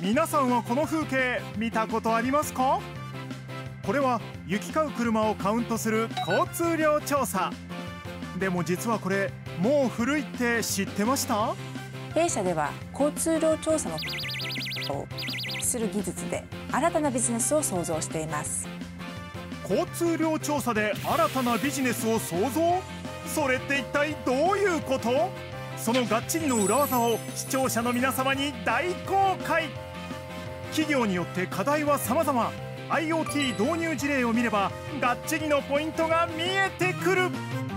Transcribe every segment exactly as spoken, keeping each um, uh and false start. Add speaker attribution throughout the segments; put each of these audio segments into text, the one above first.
Speaker 1: 皆さんはこの風景見たことありますか？これは行き交う車をカウントする交通量調査。でも実はこれもう古いって知ってました？
Speaker 2: 弊社では交通量調査のをする技術で新たなビジネスを創造しています。
Speaker 1: 交通量調査で新たなビジネスを創造？それって一体どういうこと？そのがっちりの裏技を視聴者の皆様に大公開。企業によって課題は様々。 アイオーティー 導入事例を見ればがっちりのポイントが見えてくる。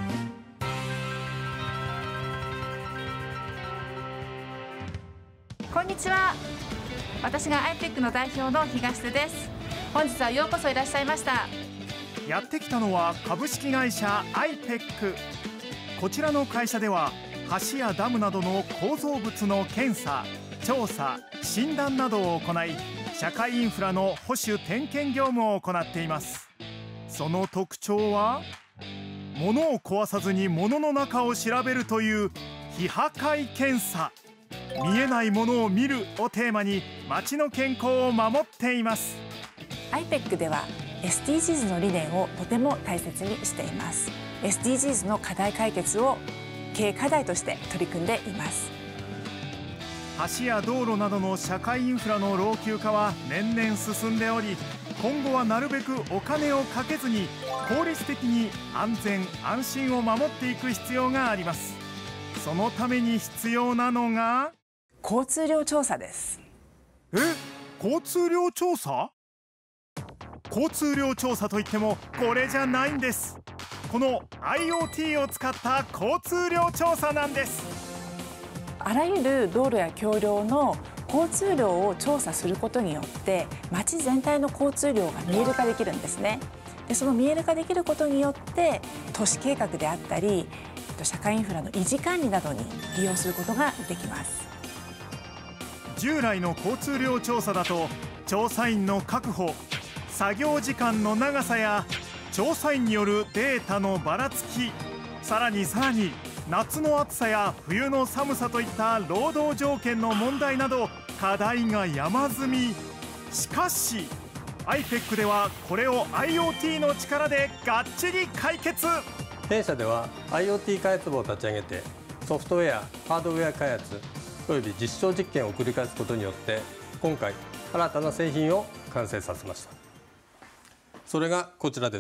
Speaker 3: こんにちは。私が アイペック の代表の東瀬です。本日はようこそいらっしゃいました。
Speaker 1: やってきたのは株式会社 アイペック。 こちらの会社では橋やダムなどの構造物の検査、調査、診断などを行い、社会インフラの保守点検業務を行っています。その特徴は、物を壊さずに物の中を調べるという非破壊検査。見えないものを見るをテーマに街の健康を守っています。
Speaker 2: アイペック では エスディージーズ の理念をとても大切にしています。 エスディージーズ の課題解決を経営課題として取り組んでいます。
Speaker 1: 橋や道路などの社会インフラの老朽化は年々進んでおり、今後はなるべくお金をかけずに効率的に安全安心を守っていく必要があります。そのために必要なのが
Speaker 2: 交通量調査です。
Speaker 1: え、交通量調査？交通量調査といってもこれじゃないんです。この アイオーティー を使った交通量調査なんです。
Speaker 2: あらゆる道路や橋梁の交通量を調査することによって街全体の交通量が見える化できるんですね。でその見える化できることによって都市計画であったり社会インフラの維持管理などに利用することができます。
Speaker 1: 従来の交通量調査だと調査員の確保、作業時間の長さや調査員によるデータのばらつき、さらにさらに夏の暑さや冬の寒さといった労働条件の問題など課題が山積み。しかし アイペック ではこれを アイオーティー の力でがっちり解決。
Speaker 4: 弊社では アイオーティー 開発部を立ち上げてソフトウェア、ハードウェア開発および実証実験を繰り返すことによって今回新たな製品を完成させました。それがこちらです。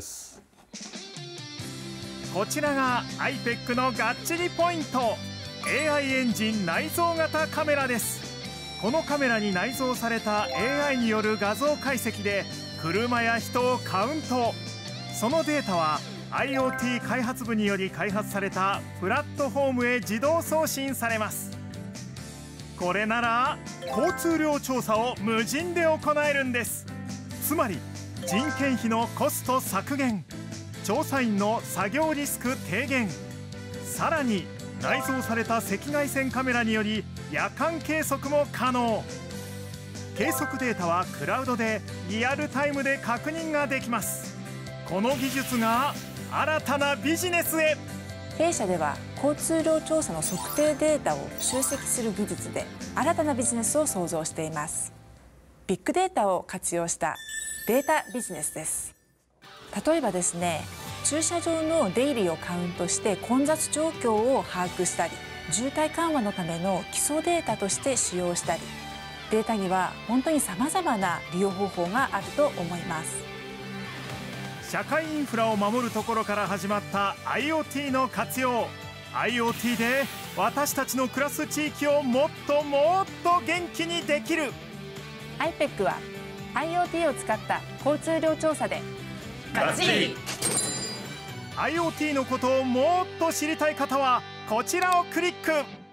Speaker 1: こちらが アイペック のがっちりポイント、 エーアイ エンジン内蔵型カメラです。このカメラに内蔵された エーアイ による画像解析で車や人をカウント。そのデータは アイオーティー 開発部により開発されたプラットフォームへ自動送信されます。これなら交通量調査を無人で行えるんです。つまり人件費のコスト削減、調査員の作業リスク低減、さらに内蔵された赤外線カメラにより夜間計測も可能。計測データはクラウドでリアルタイムで確認ができます。この技術が新たなビジネスへ。
Speaker 2: 弊社では交通量調査の測定データを集積する技術で新たなビジネスを創造しています。ビッグデータを活用したデータビジネスです。例えばですね、駐車場の出入りをカウントして混雑状況を把握したり、渋滞緩和のための基礎データとして使用したり、データには本当にさまざまな利用方法があると思います。
Speaker 1: 社会インフラを守るところから始まった アイオーティー の活用。 アイオーティー で私たちの暮らす地域をもっともっと元気にできる。
Speaker 2: アイペック は アイオーティー を使った交通量調査で
Speaker 1: ガッチリ。 アイオーティー のことをもっと知りたい方はこちらをクリック。